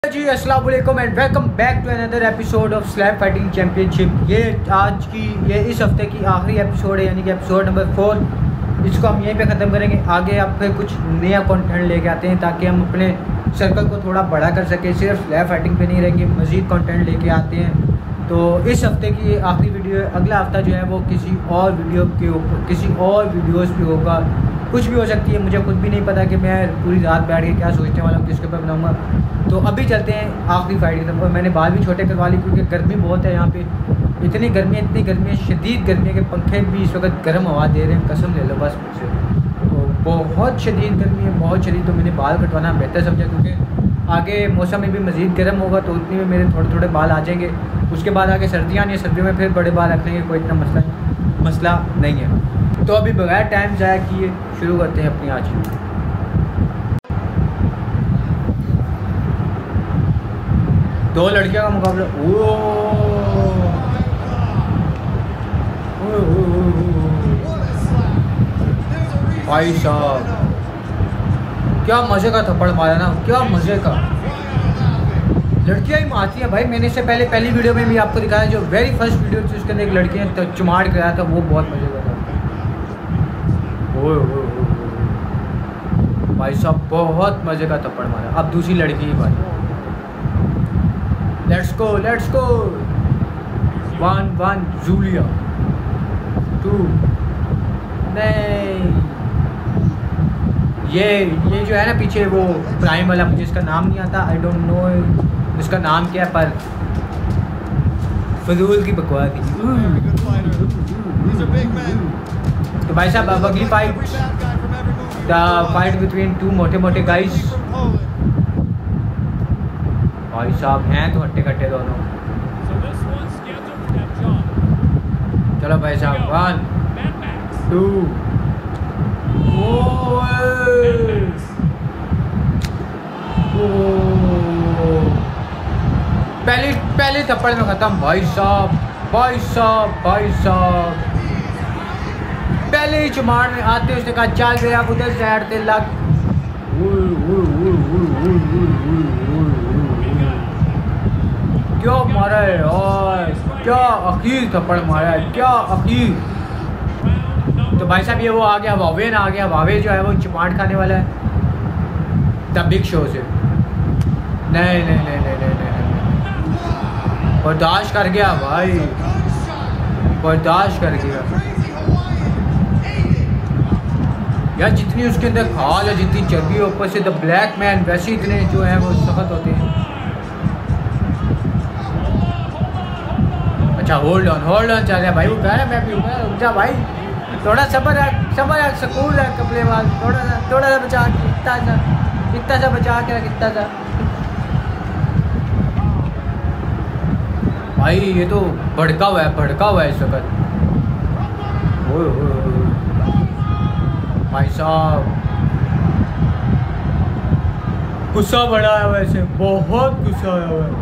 जी अस्सलाम वालेकुम and welcome back to another episode of slab fighting championship. ये इस हफ्ते की आखिरी एपिसोड है, यानी कि एपिसोड नंबर 4। इसको हम यहीं पे ख़त्म करेंगे। आगे आप फिर कुछ नया कंटेंट लेके आते हैं ताकि हम अपने सर्कल को थोड़ा बड़ा कर सकें। सिर्फ स्लैब फाइटिंग पे नहीं रहेंगे, मज़ीद कंटेंट लेके आते हैं। तो इस हफ्ते की आखिरी वीडियो है। अगला हफ्ता जो है वो किसी और वीडियो के ऊपर, किसी और वीडियोज़ पे होगा। कुछ भी हो सकती है, मुझे खुद भी नहीं पता कि मैं पूरी रात बैठ के क्या सोचने वाला हूँ, किसके ऊपर बनाऊँगा। तो अभी चलते हैं आखिरी फाइट की तरफ। मैंने बाल भी छोटे करवा ली क्योंकि गर्मी बहुत है यहाँ पे। इतनी गर्मी है, शदीद गर्मी है कि पंखे भी इस वक्त गर्म हवा दे रहे हैं। कसम ले लो बस मुझसे, तो बहुत शदीद गर्मी है, बहुत शदीद। तो मैंने बाल कटवाना बेहतर समझा क्योंकि आगे मौसम में भी मज़ीद गर्म होगा, तो उतनी में मेरे थोड़े थोड़े बाल आ जाएंगे। उसके बाद आगे सर्दियाँ आनी है, सर्दियों में फिर बड़े बाल रखने के कोई इतना मसला नहीं है। तो अभी बगैर टाइम ज़ाया किए शुरू करते हैं अपनी आज की। दो लड़कियों का मुकाबला। भाई साहब क्या मज़े का थप्पड़ मारा ना, क्या मज़े का। लड़कियां ही मारती हैं भाई। मैंने इससे पहली वीडियो में भी आपको दिखाया, जो वेरी फर्स्ट वीडियो थी उसके अंदर एक लड़की ने चुमाड़ कराया था, वो बहुत मज़े का था। भाई साहब बहुत मज़े का थप्पड़ मारा। अब दूसरी लड़की ही बात। लेट्स गो 1-1 जूलिया 2 नहीं। ये जो है ना पीछे वो प्राइम वाला, मुझे इसका नाम नहीं आता। आई डोंट नो इसका नाम क्या है, पर फजूल की बकवास थी। तो भाई साहब अब अगली fight, the fight between two मोटे गाइस। भाई साहब हैं तो हट्टे कट्टे दोनों। चलो भाई साहब 1 2 पहले थप्पड़ में ख़त्म। भाई साहब पहले ही चुमाड़ में आते उसने कहा चल गया आप उधर साइड से लग। क्या मारा है यार, क्या अखीर थप्पड़ मारा है, क्या अखीर। तो भाई साहब ये वो आ गया वावेन, आ गया वावे जो है वो चिमाट खाने वाला है द बिग शो से। नहीं बर्दाश्त कर गया भाई, बर्दाश्त कर गया यार। जितनी उसके अंदर खाल है, जितनी चर्बी है, ऊपर से द ब्लैक मैन, वैसे इतने जो है वो सख्त होते हैं। अच्छा होल्ड ऑन चल रहा है भाई। वो कह रहा है मैं भी रुक भाई, थोड़ा सबर है सुकून है कपड़े वाल। थोड़ा सा बचा के, इतना सा बचा के रख, इतना सा। भाई ये तो भड़का हुआ है इस वक्त। भाई साहब गुस्सा बढ़ा है वैसे, बहुत गुस्सा आया हुआ है।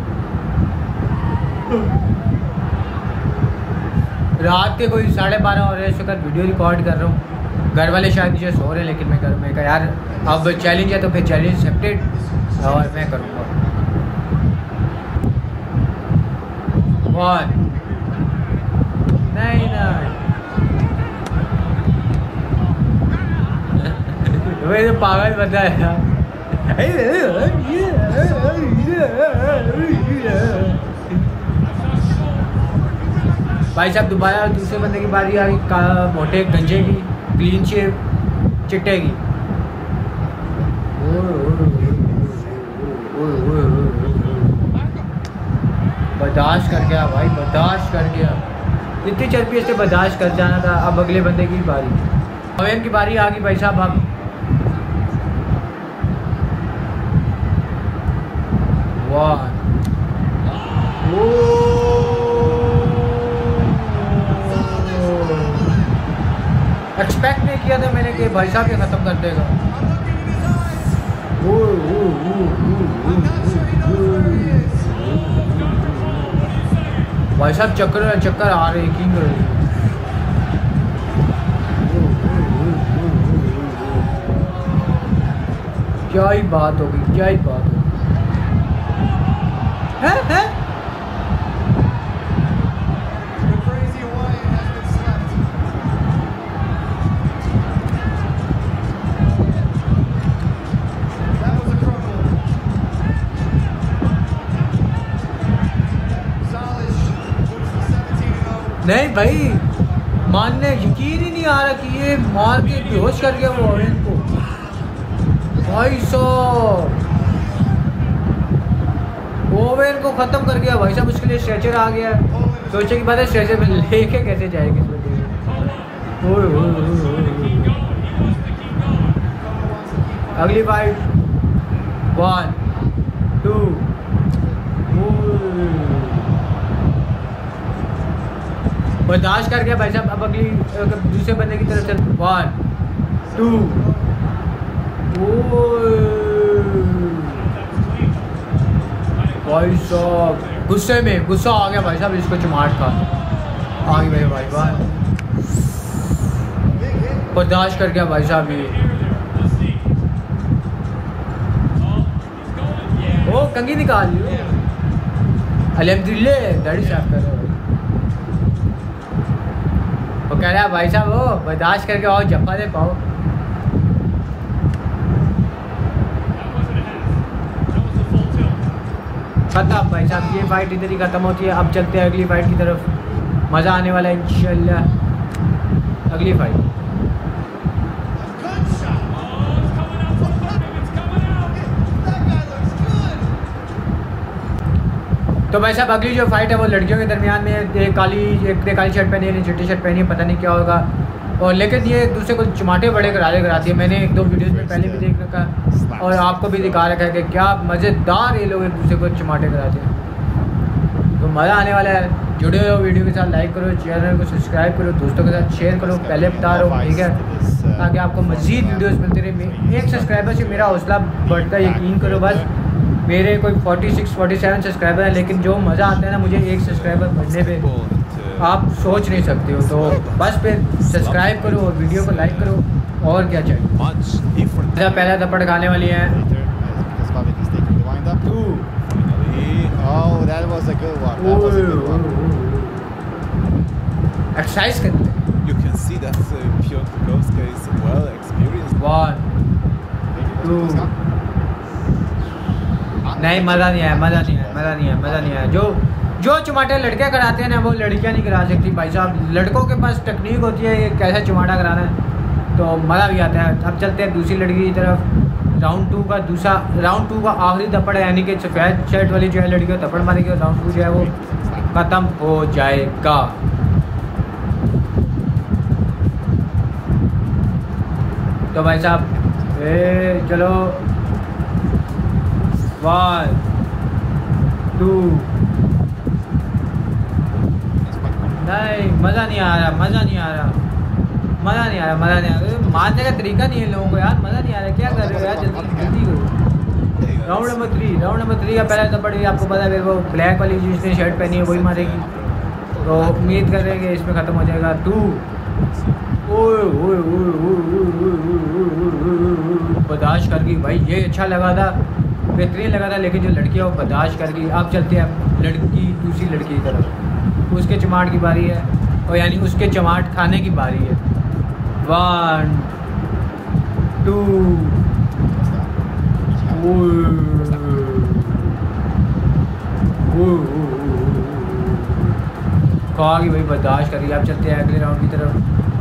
रात के कोई 12:30 हो रहे हैं इस वक्त, वीडियो रिकॉर्ड कर रहा हूँ। घर वाले शायद नीचे सो रहे हैं, लेकिन मैं घर में कहा यार अब चैलेंज है तो फिर चैलेंज एक्सेप्टेड और मैं करूँगा। 1 नहीं वही तो पागल बंदा है यार। भाई साहब दोबारा दूसरे बंदे की बारी आ गई, मोटे गंजे की, क्लीन शेव चिट्टे की। बर्दाश्त कर गया भाई, बर्दाश्त कर गया। इतनी चर्बी इससे बर्दाश्त कर जाना था। अब अगले बंदे की बारी, अवेन की बारी आ गई भाई साहब। अब एक्सपेक्ट नहीं किया था मैंने कि भाई साहब ये ख़त्म कर देगा। भाई साहब चक्कर आ रहे किंग रहे। क्या ही बात होगी, क्या ही बात होगी। नहीं भाई, मानने यकीन ही नहीं आ रहा कि ये मार के बेहोश कर गया वो ओवेन को। भाई साहब ओवेन को ख़त्म कर गया भाई साहब। उसके लिए स्ट्रेचर आ गया। सोचे की बात है, स्ट्रेचर में लेके कैसे जाएगी इस बंदे को। अगली फाइट 1 2 बर्दाश्त कर गया भाई साहब। अब अगली दूसरे बंदे की तरफ चल 1 2 भाई साहब गुस्से में गुस्सा आ गया भाई साहब। इसको चमाट का आ गई भाई भाई बर्दाश्त कर गया भाई साहब। ये ओ कंगी निकाल लियो। अल्हम्दुलिल्लाह दाढ़ी साफ कर रहा है। वो कह रहा है भाई साहब वो बर्दाश्त करके आओ, जप्पा दे पाओ। खत्म भाई साहब, ये फाइट इधर ही ख़त्म होती है। अब चलते हैं अगली फाइट की तरफ। मज़ा आने वाला है इंशाल्लाह। अगली फाइट तो भाई साहब अगली जो फाइट है वो लड़कियों के दरमियान में। एक ने काली शर्ट पहनी है, चिट्टी शर्ट पहनी है, पता नहीं क्या होगा। और लेकिन ये एक दूसरे को चमाटे बड़े कराती है। मैंने 1-2 वीडियोस में पहले भी देख रखा और आपको भी दिखा रखा है कि क्या मज़ेदार ये लोग एक दूसरे को चमाटे कराते हैं। तो मज़ा आने वाला है। जुड़े हो वीडियो के साथ, लाइक करो, चैनल को सब्सक्राइब करो, दोस्तों के साथ शेयर करो। पहले बता रहा हूँ, ठीक है, ताकि आपको मज़ीद वीडियोस मिलते रहे। एक सब्सक्राइबर से मेरा हौसला बढ़ता है, यकीन करो। बस मेरे कोई 46-47 सब्सक्राइबर हैं, लेकिन जो मज़ा आता है ना मुझे एक सब्सक्राइबर बढ़ने पे, आप सोच नहीं सकते हो। तो बस फिर सब्सक्राइब करो और वीडियो को लाइक करो, और क्या चाहिए। पहला थप्पड़ खाने वाली है। एक्सरसाइज करते हैं। 1 2 नहीं, मज़ा नहीं आया। जो चमाटे लड़के कराते हैं ना वो लड़कियां नहीं करा सकती भाई साहब। लड़कों के पास टेक्निक होती है कैसे चमाटा कराना है, तो मज़ा भी आता है। अब चलते हैं दूसरी लड़की की तरफ। राउंड 2 का आखिरी थप्पड़ है, यानी कि सफ़ेद शर्ट वाली जो है लड़की को थप्पड़ मारेगी और राउंड 2 जो है वो ख़त्म हो जाएगा। तो भाई साहब चलो 1 2 नहीं, मज़ा नहीं आ रहा। मारने का तरीका नहीं है लोगों को यार। मज़ा नहीं आ रहा। क्या कर रहे हो यार, जल्दी करो। राउंड नंबर 3 का पहला थप्पड़ भी आपको पता है, वो ब्लैक वाली जिसने शर्ट पहनी है वही मारेगी। तो उम्मीद कर रहे हैं कि इसमें ख़त्म हो जाएगा। 2 बर्दाश्त कर गई भाई। ये अच्छा लगा था, बेहतरीन लगा था, लेकिन जो लड़की है वो बर्दाश्त कर गई। अब चलते हैं दूसरी लड़की की तरफ। उसके चमाट की बारी है, और यानी उसके चमाट खाने की बारी है। 1 2 खा गई भाई, बर्दाश्त कर गई। अब चलते हैं अगले राउंड की तरफ।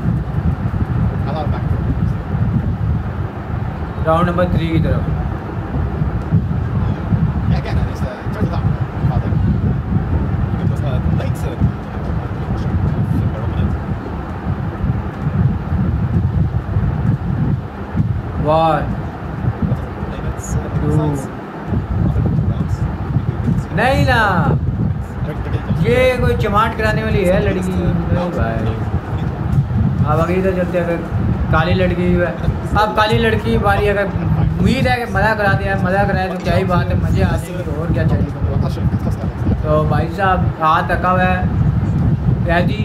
राउंड नंबर 3 की तरफ। नहीं ना, ये कोई चमाट कराने वाली है लड़की नहीं भाई। अब अगली तो चलते हैं। अगर काली लड़की है, अब काली लड़की बारी। अगर उम्मीद है कि मज़ा कराते हैं, मज़ा कराए तो क्या ही बात है, मज़े आते हैं तो और क्या चाहिए। तो भाई साहब हाथ रखा हुआ है। स्टडी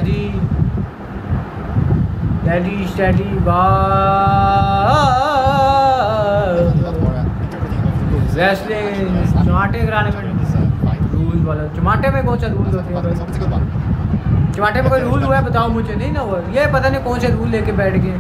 रेसलिंग चमाटे कराने में रूल वाला। चमाटे में कौन सा रूल होते हैं? चमाटे में कोई रूल हुआ है बताओ मुझे। नहीं ना हुआ, ये पता नहीं कौन से रूल लेके बैठ गए।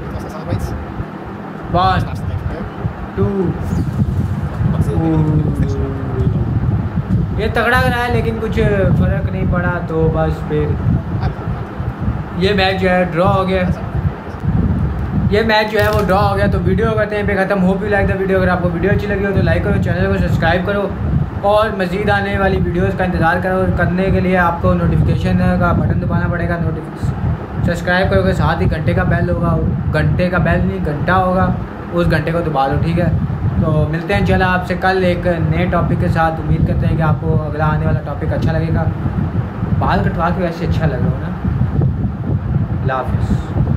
1 2 ये तगड़ा कराया लेकिन कुछ फ़र्क नहीं पड़ा, तो बस फिर ये मैच जो है ड्रॉ हो गया। ये मैच जो है वो ड्रॉ हो गया। तो वीडियो करते हैं पे ख़त्म। Hope you like the video. अगर आपको वीडियो अच्छी लगी हो तो लाइक करो, चैनल को सब्सक्राइब करो और मज़ीद आने वाली वीडियोस का इंतज़ार करो। करने के लिए आपको नोटिफिकेशन का बटन दबाना पड़ेगा। सब्सक्राइब करोगे, साथ ही घंटे का बेल होगा, घंटे का बेल नहीं घंटा होगा, उस घंटे को दबा लो, ठीक है। तो मिलते हैं चला आपसे कल एक नए टॉपिक के साथ। उम्मीद करते हैं कि आपको अगला आने वाला टॉपिक अच्छा लगेगा। बाल कटवा के वैसे अच्छा लग रहा हो ना। अल्लाह हाफ़िज़।